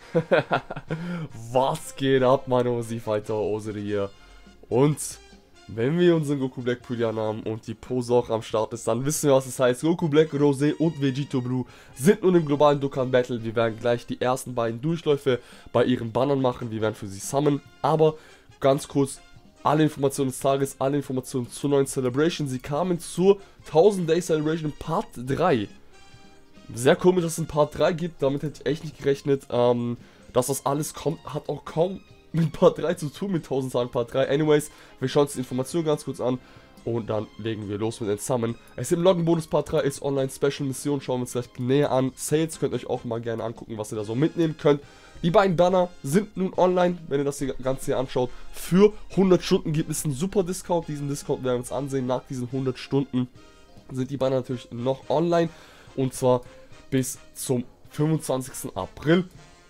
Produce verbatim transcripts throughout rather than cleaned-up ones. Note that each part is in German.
Was geht ab, meine Musik-Fighter, Osiri hier. Und wenn wir unseren Goku Black Pullian haben und die Pose auch am Start ist, dann wissen wir, was das heißt. Goku Black, Rosé und Vegito Blue sind nun im globalen Dokkan Battle. Wir werden gleich die ersten beiden Durchläufe bei ihren Bannern machen. Wir werden für sie summonen. Aber ganz kurz, alle Informationen des Tages, alle Informationen zur neuen Celebration. Sie kamen zur tausend Day Celebration Part drei. Sehr komisch, dass es ein Part drei gibt. Damit hätte ich echt nicht gerechnet. Ähm, dass das alles kommt, hat auch kaum mit Part drei zu tun, mit tausend Tagen Part drei. Anyways, wir schauen uns die Information ganz kurz an und dann legen wir los mit den Summon. Es ist im Loggenbonus Part drei, ist Online Special Mission, schauen wir uns gleich näher an. Sales könnt ihr euch auch mal gerne angucken, was ihr da so mitnehmen könnt. Die beiden Banner sind nun online, wenn ihr das Ganze hier anschaut. Für hundert Stunden gibt es einen super Discount, diesen Discount werden wir uns ansehen. Nach diesen hundert Stunden sind die Banner natürlich noch online und zwar bis zum fünfundzwanzigsten April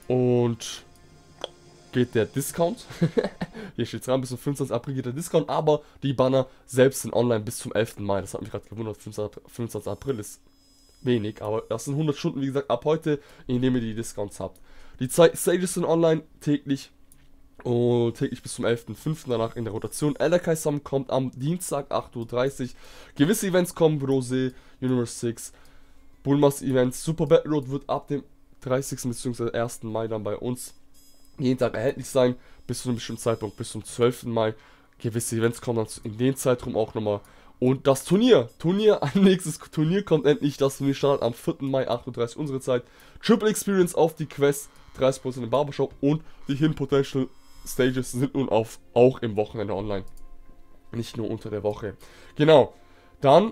und geht der Discount. Hier steht es dran, bis zum fünfundzwanzigsten April geht der Discount, aber die Banner selbst sind online bis zum elften Mai. Das hat mich gerade gewundert, fünfundzwanzigsten April ist wenig, aber das sind hundert Stunden, wie gesagt, ab heute, indem ihr die Discounts habt. Die zwei Stages sind online, täglich und täglich bis zum elften fünften danach in der Rotation. Elder Kai Summon kommt am Dienstag acht Uhr dreißig. Gewisse Events kommen, Rosé, Universe sechs, Bulmas Events, Super Battle Road wird ab dem dreißigsten bzw. ersten Mai dann bei uns jeden Tag erhältlich sein, bis zu einem bestimmten Zeitpunkt, bis zum zwölften Mai. Gewisse Events kommen dann in den Zeitraum auch nochmal. Und das Turnier, Turnier, ein nächstes Turnier kommt endlich. Das Turnier startet am vierten Mai, acht Uhr dreißig unsere Zeit. Triple Experience auf die Quest, dreißig Prozent im Barbershop und die Hidden Potential Stages sind nun auf, auch im Wochenende online. Nicht nur unter der Woche. Genau, dann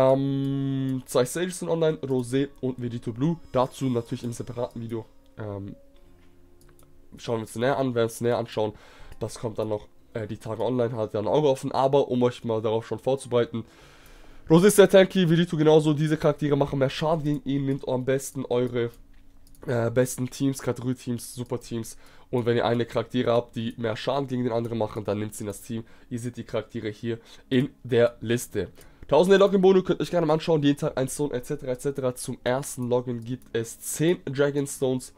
ähm, zwei Stages sind online, Rosé und Vegito Blue. Dazu natürlich im separaten Video. Ähm, schauen wir uns näher an, werden uns näher anschauen. Das kommt dann noch äh, die Tage online, hat ja ein Auge offen. Aber um euch mal darauf schon vorzubereiten, Rosé ist sehr tanky, Vegito genauso. Diese Charaktere machen mehr Schaden gegen ihn. Nehmt am besten eure äh, besten Teams, Kategorie-Teams, Super-Teams. Und wenn ihr eine Charaktere habt, die mehr Schaden gegen den anderen machen, dann nimmt sie in das Team. Ihr seht die Charaktere hier in der Liste. tausend Login-Boni könnt ihr euch gerne mal anschauen. Jeden Tag ein Stone et cetera et cetera. Zum ersten Login gibt es zehn Dragon Stones.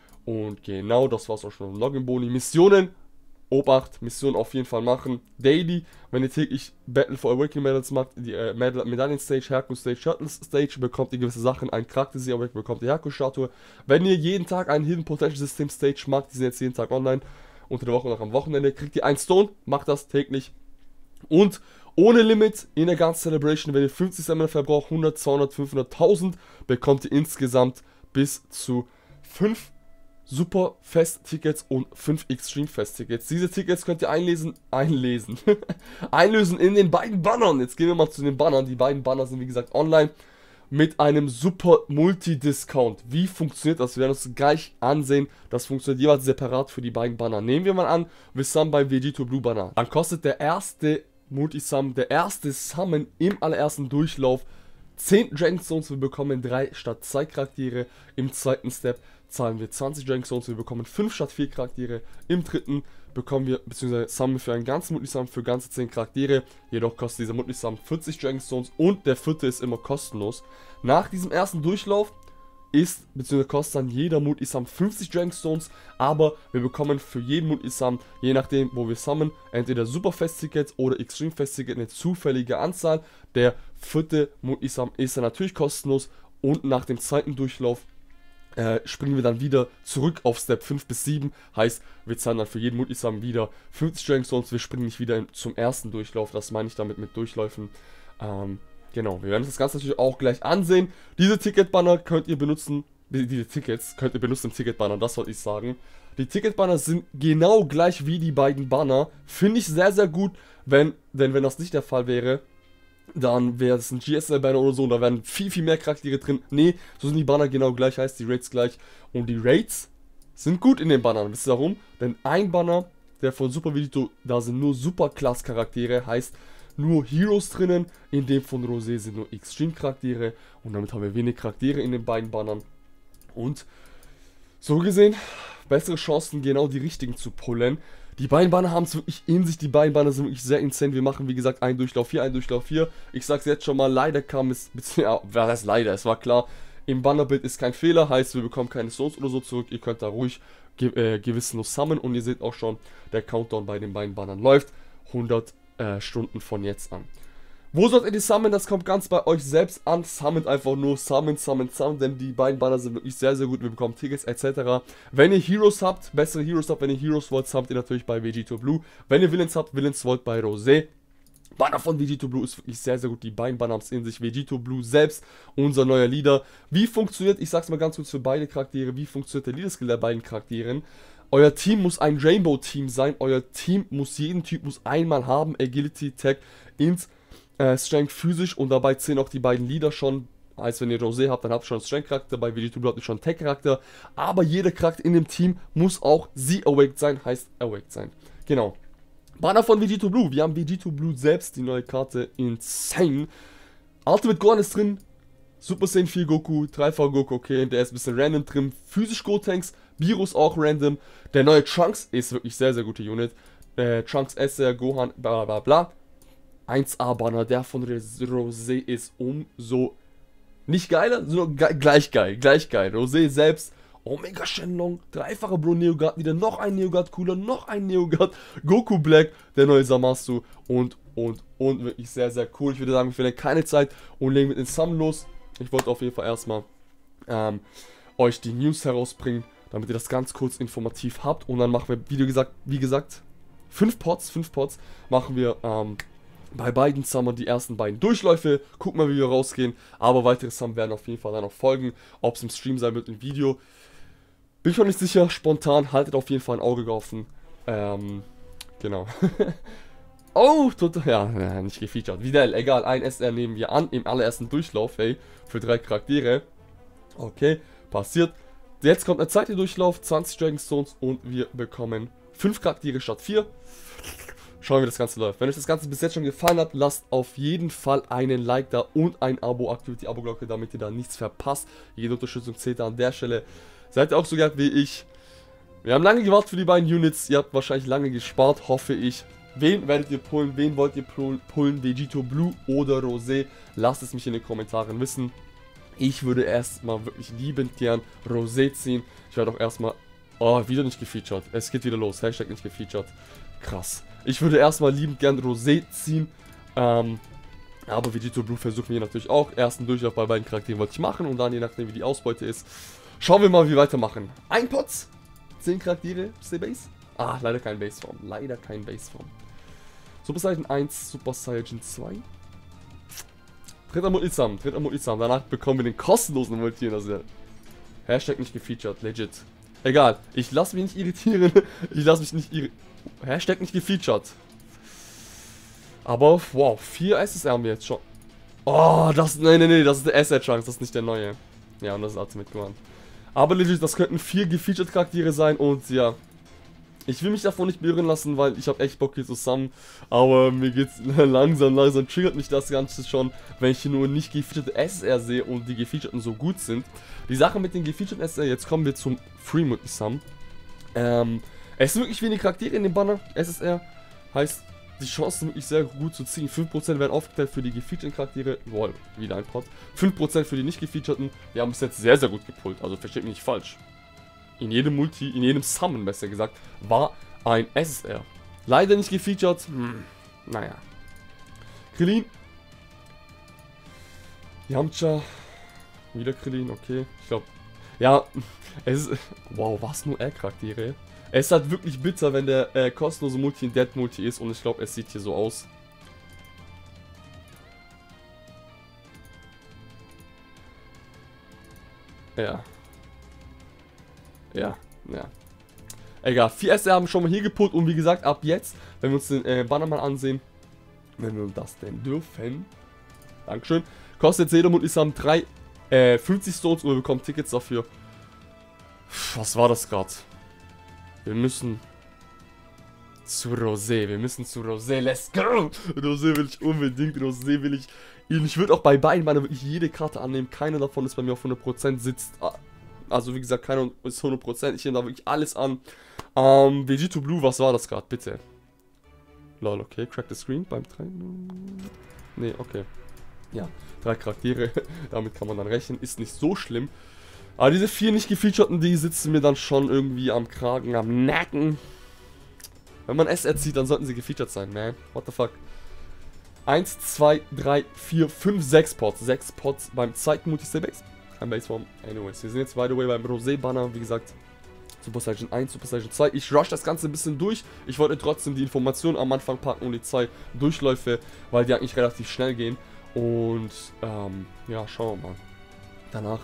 Und genau, das war's auch schon. Login-Boni. Missionen. Obacht, Missionen auf jeden Fall machen. Daily, wenn ihr täglich Battle for Awakening Medals macht, die äh, Medaillen Stage, Herkules Stage, Shuttles Stage, bekommt ihr gewisse Sachen. Ein Charakter sie Awakening bekommt ihr Herkules-Statue. Wenn ihr jeden Tag einen Hidden Potential System Stage macht, die sind jetzt jeden Tag online, unter der Woche und auch am Wochenende, kriegt ihr ein Stone. Macht das täglich. Und ohne Limit in der ganzen Celebration, wenn ihr fünfzig Stamina verbraucht, hundert, zweihundert, fünfhunderttausend, bekommt ihr insgesamt bis zu fünf Super Fest Tickets und fünf Extreme Fest Tickets. Diese Tickets könnt ihr einlesen, einlesen, einlösen in den beiden Bannern. Jetzt gehen wir mal zu den Bannern. Die beiden Banner sind wie gesagt online mit einem super Multi-Discount. Wie funktioniert das? Wir werden uns gleich ansehen. Das funktioniert jeweils separat für die beiden Banner. Nehmen wir mal an, wir summon bei Vegito Blue Banner. Dann kostet der erste Multi-Summon, der erste Summon im allerersten Durchlauf zehn Dragon Stones. Wir bekommen drei statt zwei Charaktere. Im zweiten Step zahlen wir zwanzig Dragon Stones, wir bekommen fünf statt vier Charaktere. Im dritten bekommen wir, beziehungsweise summon für einen ganzen Multi-Summon für ganze zehn Charaktere. Jedoch kostet dieser Multi-Summon vierzig Dragon Stones und der vierte ist immer kostenlos. Nach diesem ersten Durchlauf ist, beziehungsweise kostet dann jeder Multi-Summon fünfzig Dragon Stones, aber wir bekommen für jeden Multi-Summon, je nachdem wo wir summon, entweder Super Fest Tickets oder Extreme Fest Ticket, eine zufällige Anzahl. Der vierte Multi-Summon ist dann natürlich kostenlos und nach dem zweiten Durchlauf Äh, springen wir dann wieder zurück auf Step fünf bis sieben, heißt, wir zahlen dann für jeden Multi-Summon wieder fünfzig Dragon Stones, wir springen nicht wieder in, zum ersten Durchlauf, das meine ich damit mit Durchläufen. Ähm, genau, wir werden uns das Ganze natürlich auch gleich ansehen. Diese Ticket-Banner könnt ihr benutzen, die, diese Tickets könnt ihr benutzen im Ticket-Banner, das wollte ich sagen. Die Ticket-Banner sind genau gleich wie die beiden Banner, finde ich sehr, sehr gut, wenn, denn wenn das nicht der Fall wäre, dann wäre es ein G S L-Banner oder so und da wären viel, viel mehr Charaktere drin. Nee, so sind die Banner genau gleich, heißt die Raids gleich. Und die Raids sind gut in den Bannern. Wisst ihr warum? Denn ein Banner, der von Super Vegito, da sind nur Super-Class-Charaktere, heißt nur Heroes drinnen. In dem von Rosé sind nur Extreme-Charaktere. Und damit haben wir wenig Charaktere in den beiden Bannern. Und so gesehen, bessere Chancen, genau die richtigen zu pullen. Die beiden Banner haben es wirklich in sich, die beiden Banner sind wirklich sehr insane. Wir machen wie gesagt einen Durchlauf hier, einen Durchlauf hier. Ich sag's jetzt schon mal, leider kam es, ja, was heißt leider, es war klar, im Bannerbild ist kein Fehler, heißt wir bekommen keine Stones oder so zurück. Ihr könnt da ruhig ge äh, gewissenlos summonen und ihr seht auch schon, der Countdown bei den beiden Bannern läuft. hundert äh, Stunden von jetzt an. Wo sollt ihr die summonen? Das kommt ganz bei euch selbst an. Summon einfach nur, summon, summon, summon, denn die beiden Banner sind wirklich sehr, sehr gut. Wir bekommen Tickets et cetera. Wenn ihr Heroes habt, bessere Heroes habt, wenn ihr Heroes wollt, habt ihr natürlich bei Vegito Blue. Wenn ihr Villains habt, Villains wollt bei Rosé. Banner von Vegito Blue ist wirklich sehr, sehr gut. Die beiden Banner haben es in sich. Vegito Blue selbst, unser neuer Leader. Wie funktioniert, ich sag's mal ganz kurz für beide Charaktere, wie funktioniert der Leader-Skill der beiden Charakteren? Euer Team muss ein Rainbow-Team sein. Euer Team muss jeden Typus einmal haben. Agility, Tech, Int, äh, Strength physisch und dabei zählen auch die beiden Leader schon. Heißt, wenn ihr Rosé habt, dann habt ihr schon einen Strength-Charakter. Bei Vegito Blue habt ihr schon einen Tech-Charakter. Aber jeder Charakter in dem Team muss auch Z-Awaked sein. Heißt, Awaked sein. Genau. Banner von Vegito Blue. Wir haben Vegito Blue selbst, die neue Karte. Insane. Ultimate Gohan ist drin. Super Saiyan vier Goku, dreifacher Goku, okay, der ist ein bisschen random drin. Physisch Gotenks, Virus auch random. Der neue Trunks ist wirklich sehr, sehr gute Unit. Äh, Trunks S R, Gohan, bla bla bla. eins A Banner, der von Rosé ist umso nicht geiler, sondern ge gleich geil, gleich geil. Rosé selbst, Omega Shenlong, dreifacher Bro Neogard, wieder noch ein Neogard Cooler, noch ein Neogard, Goku Black, der neue Zamasu und, und, und wirklich sehr, sehr cool. Ich würde sagen, wir verlieren keine Zeit und legen mit den Summon los. Ich wollte auf jeden Fall erstmal ähm, euch die News herausbringen, damit ihr das ganz kurz informativ habt. Und dann machen wir, wie gesagt, wie gesagt, fünf Pots, fünf Pots machen wir ähm, bei beiden Summon die ersten beiden Durchläufe. Gucken mal, wie wir rausgehen. Aber weitere Summon werden auf jeden Fall dann noch folgen. Ob es im Stream sein wird, im Video. Bin ich noch nicht sicher. Spontan, haltet auf jeden Fall ein Auge offen. Ähm, genau. Oh, total, ja, ja, nicht gefeatured. Videl, egal, ein S R nehmen wir an im allerersten Durchlauf, hey, für drei Charaktere. Okay, passiert. Jetzt kommt ein zweiter Durchlauf, zwanzig Dragon Stones und wir bekommen fünf Charaktere statt vier. Schauen wir, wie das Ganze läuft. Wenn euch das Ganze bis jetzt schon gefallen hat, lasst auf jeden Fall einen Like da und ein Abo, aktiviert die Abo-Glocke, damit ihr da nichts verpasst. Jede Unterstützung zählt da an der Stelle. Seid ihr auch so geil wie ich. Wir haben lange gewartet für die beiden Units, ihr habt wahrscheinlich lange gespart, hoffe ich. Wen werdet ihr pullen? Wen wollt ihr pullen? Vegito Blue oder Rosé? Lasst es mich in den Kommentaren wissen. Ich würde erstmal wirklich liebend gern Rosé ziehen. Ich werde auch erstmal... Oh, wieder nicht gefeatured. Es geht wieder los. Hashtag nicht gefeatured. Krass. Ich würde erstmal liebend gern Rosé ziehen. Ähm, aber Vegito Blue versuchen wir natürlich auch. Ersten Durchlauf bei beiden Charakteren wollte ich machen. Und dann, je nachdem wie die Ausbeute ist, schauen wir mal, wie wir weitermachen. Ein Potz. zehn Charaktere. Ist der Base? Ah, leider kein Baseform. Leider kein Baseform. Super Saiyan eins, Super Saiyan zwei. Dritter Multisam, dritter Multisam. Danach bekommen wir den kostenlosen Multi. Also Hashtag nicht gefeatured, legit. Egal, ich lasse mich nicht irritieren. Ich lasse mich nicht irritieren. Hashtag nicht gefeatured. Aber, wow, vier S S R haben wir jetzt schon. Oh, das, nee, nee, nee, das ist der S R-Trunks, das ist nicht der neue. Ja, und das ist Ultimate Gohan. Aber legit, das könnten vier gefeatured Charaktere sein und ja. Ich will mich davon nicht beirren lassen, weil ich habe echt Bock hier zusammen. Aber mir geht's langsam, langsam triggert mich das Ganze schon, wenn ich hier nur nicht gefeatured S S R sehe und die gefeatureden so gut sind. Die Sache mit den gefeatured S S R, jetzt kommen wir zum Free Multisum. Ähm, es sind wirklich wenige Charaktere in dem Banner, S S R. Heißt, die Chancen sind wirklich sehr gut zu ziehen. fünf Prozent werden aufgeteilt für die gefeatureden Charaktere. Boah, wieder ein Pot. fünf Prozent für die nicht gefeatureden. Wir haben es jetzt sehr, sehr gut gepullt, also versteht mich nicht falsch. In jedem Multi, in jedem Summon besser gesagt, war ein S S R. Leider nicht gefeatured. Hm, naja. Krillin. Yamcha. Wieder Krillin, okay. Ich glaube. Ja, es ist. Wow, was nur R-Charaktere. Es ist halt wirklich bitter, wenn der äh, kostenlose Multi ein Dead Multi ist und ich glaube, es sieht hier so aus. Ja. Ja, ja. Egal, vier S R haben schon mal hier gepullt und wie gesagt, ab jetzt, wenn wir uns den äh, Banner mal ansehen, wenn wir das denn dürfen, Dankeschön, kostet jeder Multisum drei, äh, fünfzig Stones und wir bekommen Tickets dafür. Was war das gerade? Wir müssen zu Rosé, wir müssen zu Rosé, let's go! Rosé will ich unbedingt, Rosé will ich, ich würde auch bei beiden Bannern wirklich jede Karte annehmen, keine davon ist bei mir auf hundert Prozent, sitzt... Also wie gesagt, keiner ist hundert Prozent. Ich nehme da wirklich alles an. Ähm, Vegito Blue, was war das gerade? Bitte. Lol, okay. Crack the screen beim drei. Nee, okay. Ja, drei Charaktere, damit kann man dann rechnen, ist nicht so schlimm. Aber diese vier nicht gefeaturten, die sitzen mir dann schon irgendwie am Kragen, am Nacken. Wenn man S R zieht, dann sollten sie gefeatured sein, man. What the fuck. eins, zwei, drei, vier, fünf, sechs Pots. sechs Pots beim zweiten Multi-Stay-Base. Kein Baseform. Anyways, wir sind jetzt, by the way, beim Rosé-Banner, wie gesagt. Super Saiyan eins, Super Saiyan zwei. Ich rush das Ganze ein bisschen durch. Ich wollte trotzdem die Informationen am Anfang packen und die zwei Durchläufe, weil die eigentlich relativ schnell gehen. Und, ähm, ja, schauen wir mal. Danach.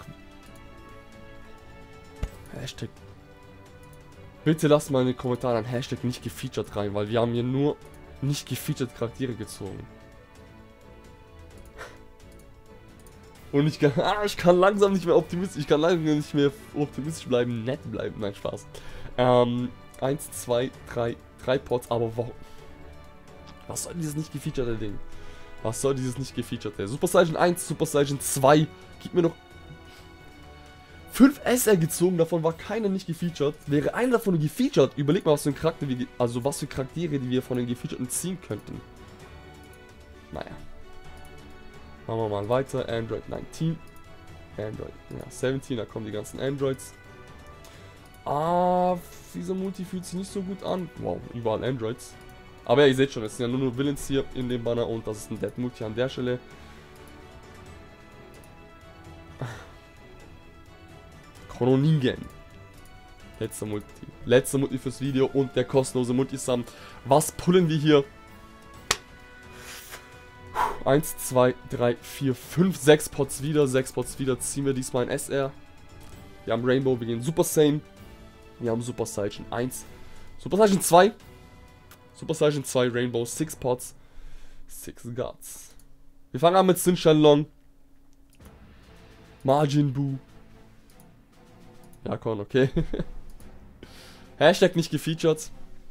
Hashtag. Bitte lasst mal in den Kommentaren ein Hashtag nicht gefeatured rein, weil wir haben hier nur nicht gefeatured Charaktere gezogen. Und ich kann, ah, ich kann langsam nicht mehr optimistisch, ich kann langsam nicht mehr optimistisch bleiben, nett bleiben, nein, Spaß. Ähm, eins, zwei, drei, drei Pots, aber warum? Was soll dieses nicht gefeaturete Ding? Was soll dieses nicht gefeaturete? Super Saiyan eins, Super Saiyan zwei, gib mir noch fünf S R gezogen, davon war keiner nicht gefeatured. Wäre einer davon gefeatured, überleg mal, was für ein Charakter wir, also was für Charaktere, die wir von den gefeaturten ziehen könnten. Naja. Machen wir mal weiter. Android neunzehn. Android, ja, siebzehn, da kommen die ganzen Androids. Ah, dieser Multi fühlt sich nicht so gut an. Wow, überall Androids. Aber ja, ihr seht schon, es sind ja nur, nur Villains hier in dem Banner und das ist ein Dead Multi an der Stelle. Chrononingen. Letzter Multi. Letzter Multi fürs Video und der kostenlose Multisum. Was pullen wir hier? eins, zwei, drei, vier, fünf, sechs Pots wieder. sechs Pots wieder. Ziehen wir diesmal ein S R. Wir haben Rainbow, wir gehen Super Saiyan. Wir haben Super Saiyan eins. Super Saiyan zwei. Super Saiyan zwei, Rainbow, sechs Pots. sechs Gods. Wir fangen an mit Sin Shenlong. Majin Buu. Ja, Con, okay. Hashtag nicht gefeatured.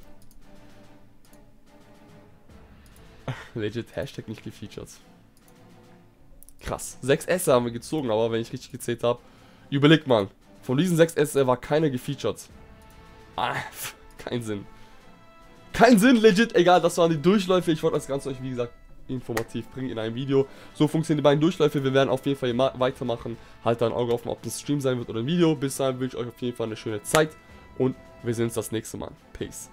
Legit, Hashtag nicht gefeatured. Krass. sechs S R haben wir gezogen, aber wenn ich richtig gezählt habe, überlegt mal. Von diesen sechs S R war keiner gefeatured. Ah, kein Sinn. Kein Sinn, legit. Egal, das waren die Durchläufe. Ich wollte das Ganze euch, wie gesagt, informativ bringen in einem Video. So funktionieren die beiden Durchläufe. Wir werden auf jeden Fall hier weitermachen. Halt da ein Auge offen, ob das Stream sein wird oder ein Video. Bis dahin wünsche ich euch auf jeden Fall eine schöne Zeit. Und wir sehen uns das nächste Mal. Peace.